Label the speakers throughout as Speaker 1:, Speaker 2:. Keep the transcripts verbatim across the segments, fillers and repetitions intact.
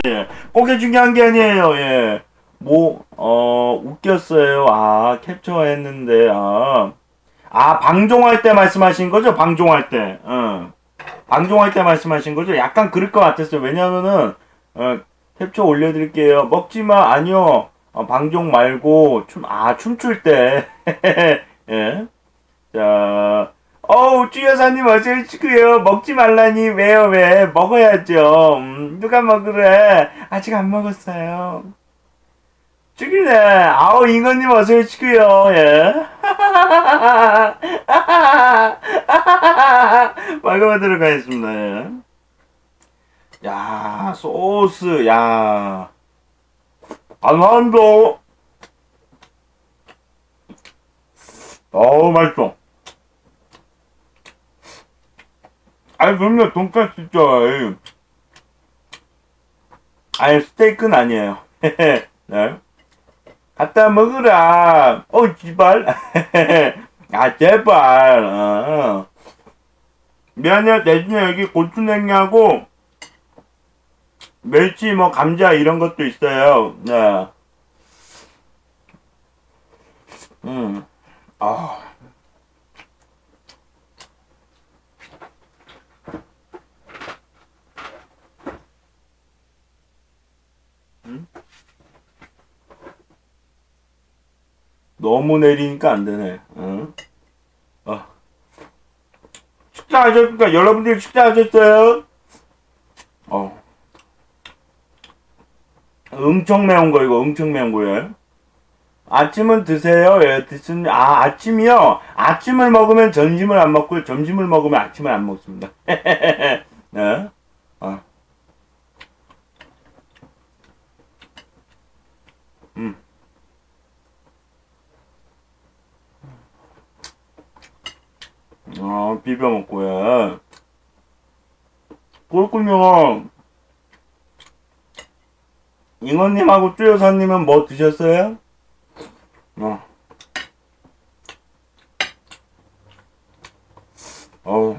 Speaker 1: 예. 그게 중요한 게 아니에요. 예. 뭐, 어, 웃겼어요. 아, 캡처했는데, 아. 아, 방종할 때 말씀하신 거죠? 방종할 때. 어. 방종할 때 말씀하신 거죠? 약간 그럴 것 같았어요. 왜냐면은, 어, 캡처 올려드릴게요. 먹지마, 아니요. 어, 방종 말고, 춤, 아, 춤출 때. 예. 자, 어우, 주 여사님 어서 오시고요. 먹지 말라니, 왜요, 왜? 먹어야죠. 음, 누가 먹으래? 아직 안 먹었어요. 죽이네. 아우, 잉어님 어서 오시고요. 예. 먹어보도록 하겠습니다. 예. 야, 소스, 야. 알만도. 어우, 맛있어. 아니, 그럼요, 돈까스 좋아해. 아니, 스테이크는 아니에요. 네. 갖다 먹으라. 어, 지발. 아, 제발. 어. 미안해, 대신에 여기 고추냉이하고, 멸치, 뭐, 감자, 이런 것도 있어요. 네. 음. 아. 음? 너무 내리니까 안 되네. 응? 어. 식사하셨습니까? 여러분들 식사하셨어요? 어. 엄청 매운 거, 이거 엄청 매운 거예요. 아침은 드세요. 예, 드습니다. 아, 아침이요? 아침을 먹으면 점심을 안 먹고요. 점심을 먹으면 아침을 안 먹습니다. 네? 어. 음. 어, 비벼 먹고요. 그렇군요. 잉어님하고 쭈여사님은 뭐 드셨어요? 어. 어우.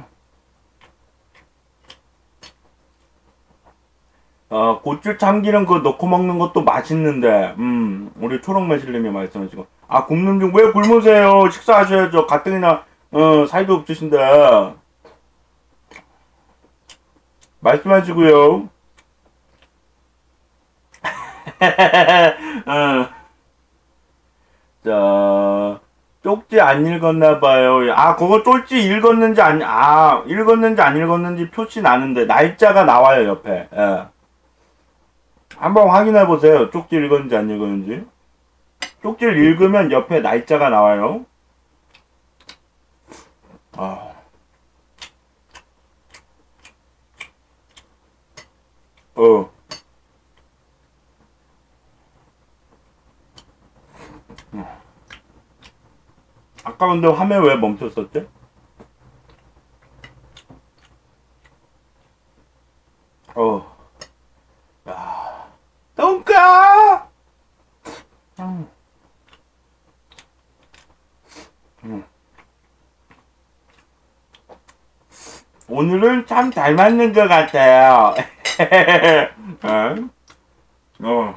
Speaker 1: 어, 고추 참기름 그거 넣고 먹는 것도 맛있는데, 음, 우리 초록매실님이 말씀하시고, 아, 굶는 중, 왜 굶으세요? 식사하셔야죠. 가뜩이나, 어, 사이도 없으신데. 말씀하시고요. 어, 자, 쪽지 안 읽었나봐요. 아, 그거 쪽지 읽었는지 안, 아, 읽었는지 안 읽었는지 표시 나는데, 날짜가 나와요, 옆에. 예. 한번 확인해 보세요. 쪽지 읽었는지 안 읽었는지. 쪽지를 읽으면 옆에 날짜가 나와요. 아, 어. 아까 근데 화면 왜 멈췄었지? 어. 야. 똥까! 음. 음. 오늘은 참 잘 맞는 것 같아요. 어? 어.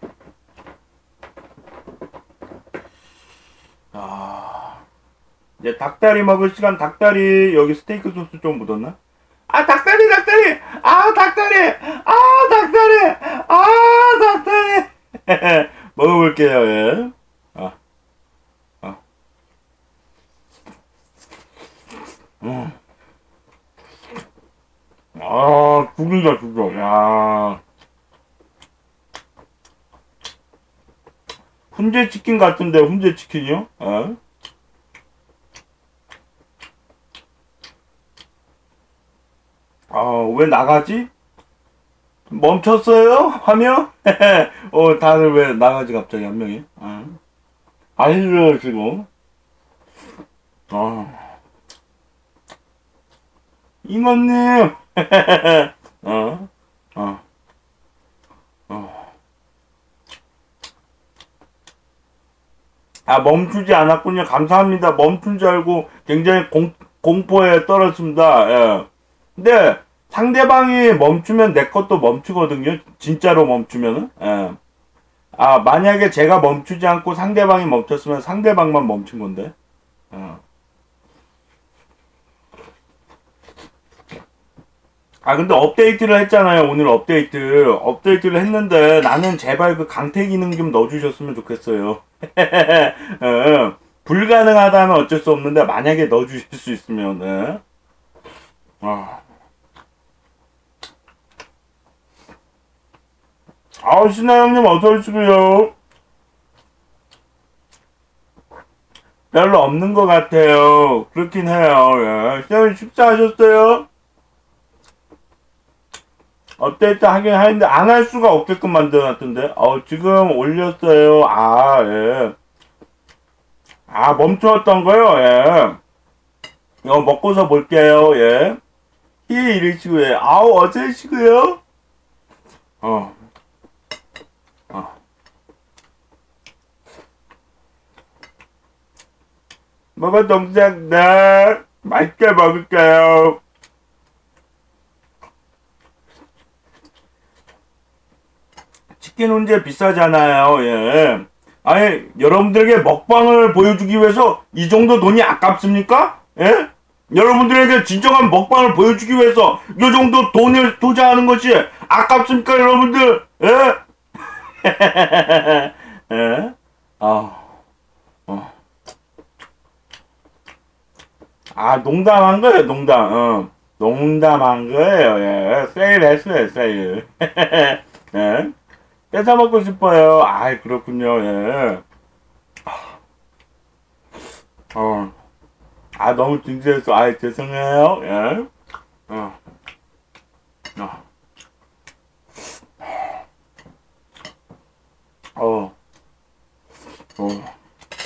Speaker 1: 아. 이제 닭다리 먹을 시간, 닭다리, 여기 스테이크 소스 좀 묻었나? 아, 닭다리, 닭다리! 아, 닭다리! 아, 닭다리! 아, 닭다리! 먹어볼게요, 예. 아, 아. 음. 아, 죽인다, 죽여. 야. 훈제치킨 같은데, 훈제치킨이요? 어? 아, 왜 나가지? 멈췄어요? 화면? 어, 다들 왜 나가지, 갑자기 한 명이? 아, 아시죠, 아, 잉어님! 어, 어, 어. 아, 멈추지 않았군요. 감사합니다. 멈춘 줄 알고 굉장히 공, 공포에 떨었습니다. 예. 근데, 상대방이 멈추면 내 것도 멈추거든요. 진짜로 멈추면은. 예. 아, 만약에 제가 멈추지 않고 상대방이 멈췄으면 상대방만 멈춘 건데. 어. 아, 근데 업데이트를 했잖아요. 오늘 업데이트. 업데이트를 했는데 나는 제발 그 강퇴 기능 좀 넣어주셨으면 좋겠어요. 어, 불가능하다면 어쩔 수 없는데 만약에 넣어주실 수 있으면. 네. 아, 아 신하 형님 어서 오시고요. 별로 없는 것 같아요. 그렇긴 해요. 예. 신하님 식사하셨어요? 업데이트 하긴 하는데 안 할 수가 없게끔 만들어놨던데. 어, 지금 올렸어요. 아, 예. 아, 멈추었던 거요? 예. 이거 먹고서 볼게요. 예. 히 이러시고, 예. 아우, 어쩌시고요? 어. 어. 먹어, 동생, 네. 맛있게 먹을게요. 치킨 훈제 비싸잖아요. 예. 아니, 여러분들에게 먹방을 보여주기 위해서 이 정도 돈이 아깝습니까? 예? 여러분들에게 진정한 먹방을 보여주기 위해서 이 정도 돈을 투자하는 것이 아깝습니까, 여러분들? 예? 예? 아, 어. 아, 농담한 거예요, 농담. 어. 농담한 거예요, 예. 세일 했어요, 세일. 예? 뺏어 먹고 싶어요. 아이, 그렇군요, 예. 어. 아, 너무 진지해서, 아이, 죄송해요, 예. 어. 어. 어. 어.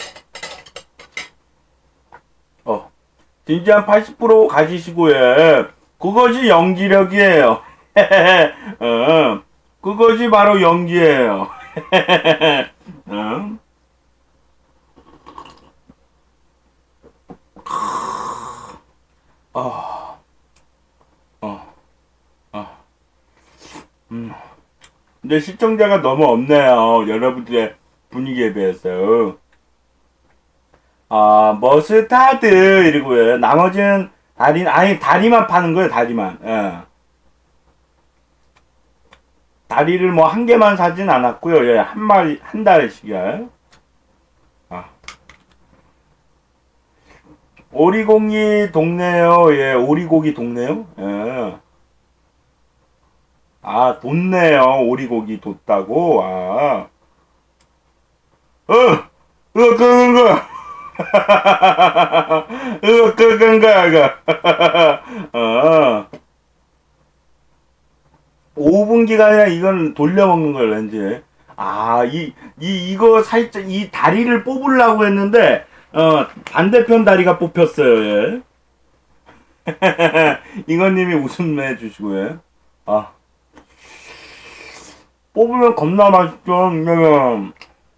Speaker 1: 어. 진지한 팔십 퍼센트 가지시고, 예. 그것이 연기력이에요. 어. 그것이 바로 연기예요. 어? 어. 어. 어. 음. 근데 시청자가 너무 없네요. 여러분들의 분위기에 비해서. 아, 머스타드, 이러고요. 나머지는 다리, 아니, 다리만 파는 거예요, 다리만. 예. 다리를 뭐 한 개만 사진 않았고요. 예, 한 마리, 한 달씩이요. 아. 오리고기 동네요. 예, 오리고기 동네요. 예. 아, 돋네요. 오리고기 돋다고. 아. 어! 어, 그건 거야. 어, 그건 거야, 이거. 어. 오 분기가 아니라 이건 돌려먹는 걸 왠지. 아, 이, 이, 이거 살짝, 이 다리를 뽑으려고 했는데, 어, 반대편 다리가 뽑혔어요, 예. 이건님이 웃음해 주시고요. 아. 뽑으면 겁나 맛있죠, 이거는.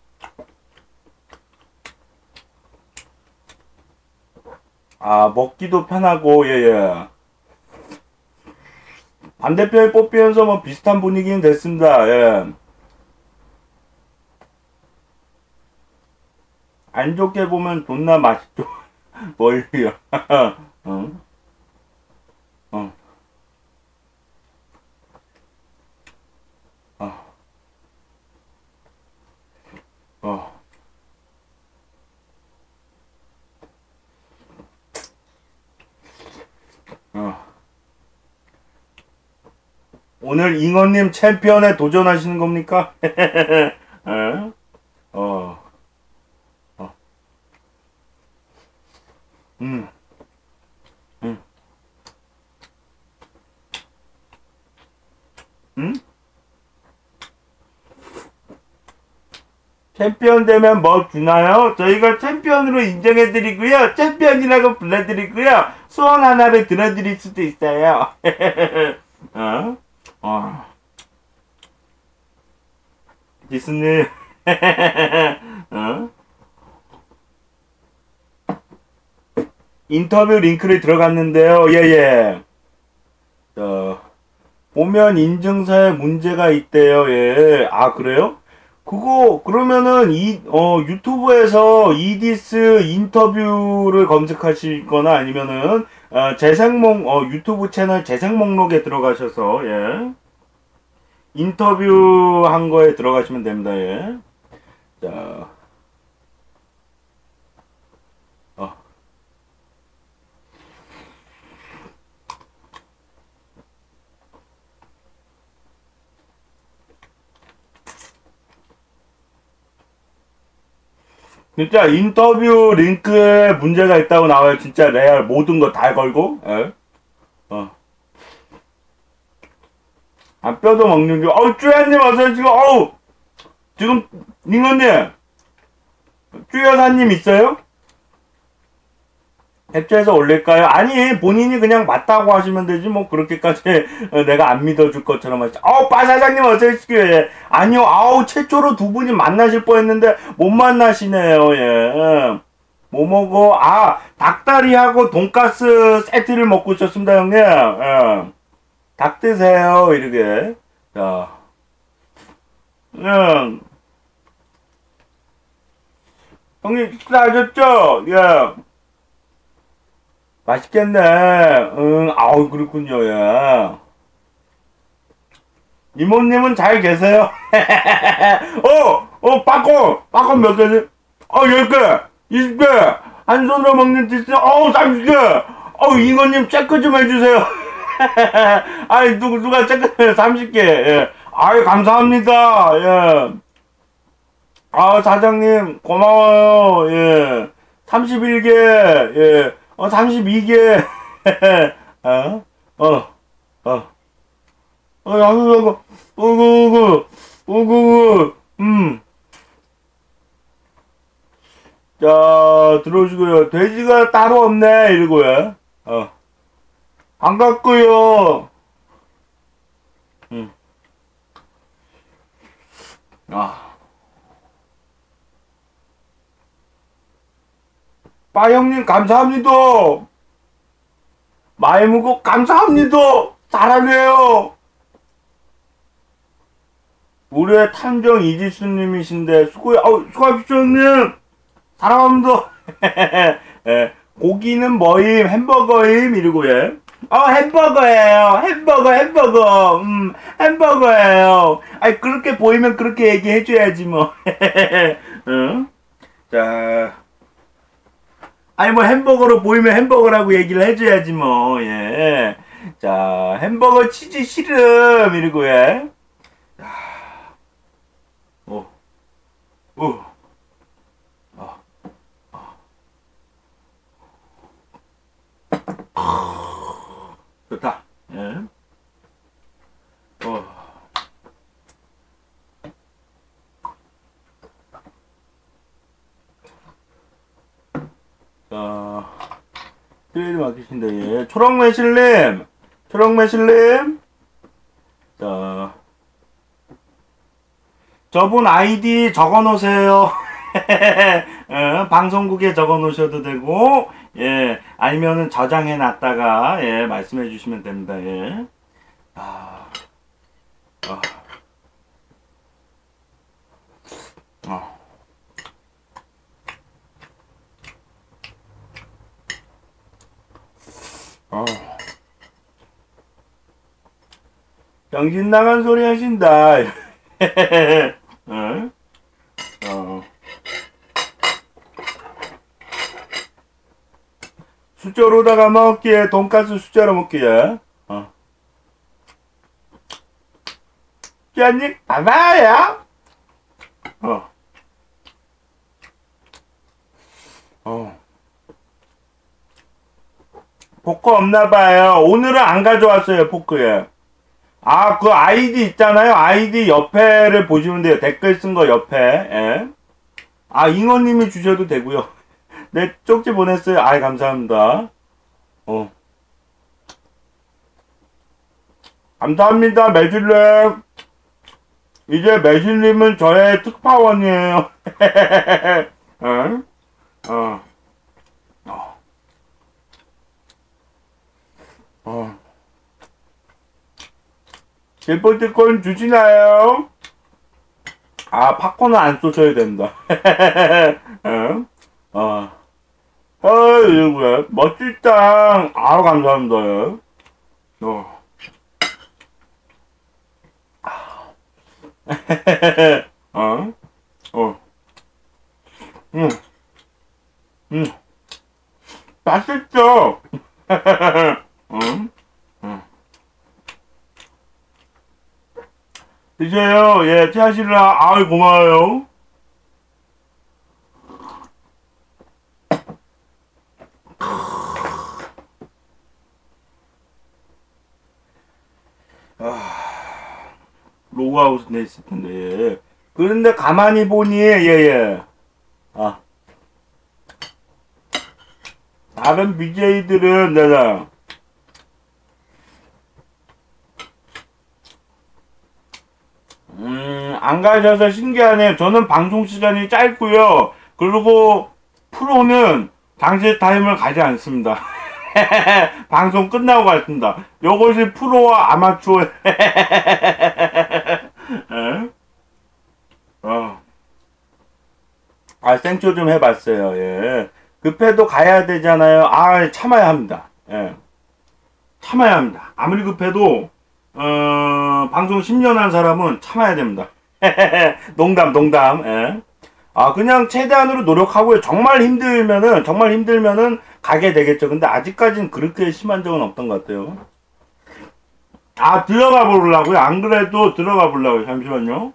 Speaker 1: 아, 먹기도 편하고, 예, 예. 반대편에 뽑히면서 뭐 비슷한 분위기는 됐습니다, 예. 안 좋게 보면 존나 맛있죠. 뭘요? 어? 어. 어. 어. 어. 오늘 잉어님 챔피언에 도전하시는 겁니까? 어? 어. 어. 음. 음. 음? 챔피언 되면 뭐 주나요? 저희가 챔피언으로 인정해드리고요. 챔피언이라고 불러드리고요. 소원 하나를 들어드릴 수도 있어요. 어? 어. 디스님. 어? 인터뷰 링크를 들어갔는데요. 예예. 예. 어. 도면 인증서에 문제가 있대요. 예. 아, 그래요? 그거, 그러면은, 이, 어, 유튜브에서 이디스 인터뷰를 검색하시거나 아니면은, 어, 재생 목, 어, 유튜브 채널 재생 목록에 들어가셔서, 예. 인터뷰 한 거에 들어가시면 됩니다. 예. 자, 어. 진짜 인터뷰 링크에 문제가 있다고 나와요. 진짜 레알 모든 거 다 걸고, 예. 어. 아, 뼈도 먹는 게, 어우, 쭈야님 어서 지금, 어우, 지금, 닝언님, 쭈여사님 있어요? 캡처해서 올릴까요? 아니, 본인이 그냥 맞다고 하시면 되지, 뭐, 그렇게까지 내가 안 믿어줄 것처럼 하시. 어우, 빠 사장님 어서 오시고요. 아니요, 아우, 최초로 두 분이 만나실 뻔 했는데, 못 만나시네요, 예. 뭐 먹어? 아, 닭다리하고 돈가스 세트를 먹고 있었습니다, 형님. 예. 닭 드세요, 이렇게. 자, 응. 형님, 식사하셨죠? 예. 맛있겠네. 응, 아우, 그렇군요, 예. 이모님은 잘 계세요? 어, 어, 빠꼬! 빠꼬 몇 개지? 어, 열 개! 이십 개! 한 손으로 먹는 디스, 어우, 삼십 개! 어우, 이모님 체크 좀 해주세요. 아이, 누구, 누가 체크, 삼십 개, 예. 아이, 감사합니다, 예. 아, 사장님, 고마워요, 예. 삼십일 개, 예. 어, 삼십이 개, 어, 어, 어. 어, 야구야구, 우구우구, 우구우구, 음. 자, 들어오시고요. 돼지가 따로 없네, 이러고요. 어. 반갑고요. 음. 아. 빠 형님, 감사합니다. 많이 먹고, 감사합니다. 사랑해요. 우리의 탐정 이지수님이신데, 수고해, 아우, 수고하십시오, 형님. 사랑합니다. 예, 고기는 뭐임? 햄버거임? 이러고, 예. 어, 햄버거예요. 햄버거, 햄버거. 음, 햄버거예요. 아니, 그렇게 보이면 그렇게 얘기해줘야지, 뭐. 응? 자. 아니, 뭐, 햄버거로 보이면 햄버거라고 얘기를 해줘야지, 뭐, 예. 자, 햄버거 치즈 싫음. 이러고, 예. 오, 오. 좋다. 예. 어. 자, 트레이드 마켓인데, 예. 초록 매실님, 초록 매실님. 자, 저분 아이디 적어 놓으세요. 어, 방송국에 적어 놓으셔도 되고, 예. 아니면은 저장해 놨다가, 예. 말씀해 주시면 됩니다, 예. 아, 아, 아. 어. 정신 나간 소리 하신다. 어? 어. 수저로다가 먹기에 돈가스 수저로 먹기에. 어. 끼안님 봐봐요. 어. 어. 포크 없나봐요. 오늘은 안 가져왔어요, 포크에. 아, 그 아이디 있잖아요. 아이디 옆에를 보시면 돼요. 댓글 쓴 거 옆에. 예. 아, 잉어님이 주셔도 되고요. 네, 쪽지 보냈어요. 아이, 감사합니다. 어. 감사합니다, 매실님. 이제 매실님은 저의 특파원이에요. 어? 어. 어. 어. 기프티콘 주시나요? 아, 팝콘은 안 쏘셔야 된다. 어? 어. 어, 이거 뭐야? 멋질당. 아, 감사합니다. 어. 어? 어. 응. 응. 맛있죠? 응? 응. 드세요. 예, 체하실라. 아이, 고마워요. 아, 로그아웃 돼 있을 텐데, 예. 그런데 가만히 보니, 예, 예. 아, 다른 비제이들은, 내가, 음, 안 가셔서 신기하네요. 저는 방송 시간이 짧고요. 그리고 프로는 당시 타임을 가지 않습니다. 방송 끝나고 갔습니다. 요것이 프로와 아마추어. 어. 아, 생쇼 좀 해봤어요. 예. 급해도 가야 되잖아요. 아, 참아야 합니다. 예. 참아야 합니다. 아무리 급해도 어, 방송 십 년 한 사람은 참아야 됩니다. 농담, 농담. 예. 아, 그냥 최대한으로 노력하고요. 정말 힘들면은, 정말 힘들면은 가게 되겠죠. 근데 아직까지는 그렇게 심한 적은 없던 것 같아요. 아, 들어가 보려고요? 안 그래도 들어가 보려고요. 잠시만요.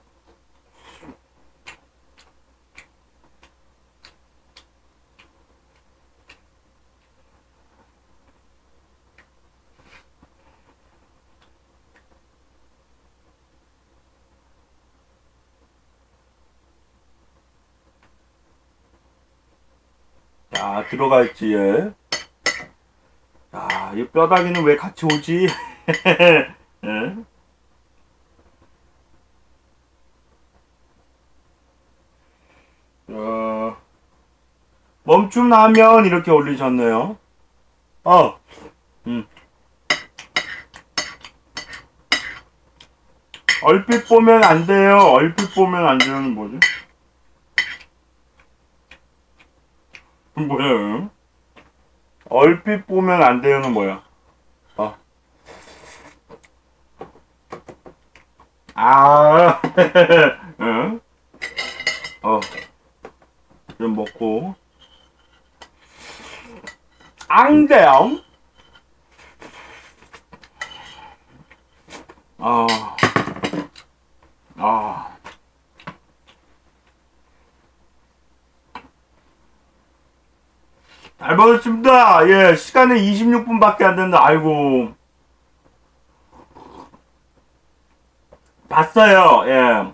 Speaker 1: 자, 들어갈지, 예. 자, 이 뼈다귀는 왜 같이 오지? 예. 어, 멈춤하면 이렇게 올리셨네요. 어, 음. 얼핏 보면 안 돼요. 얼핏 보면 안 되는 뭐지? 뭐야? 얼핏 보면 안 되는 뭐야? 어. 아, 응? 어, 좀 먹고. 앙대요? 아, 아. 잘 먹었습니다. 예, 시간은 이십육 분밖에 안 된다. 아이고. 봤어요. 예.